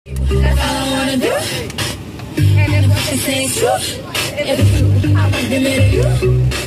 That's all I wanna do. And if what you say is true, if it's true, I want to give it to you.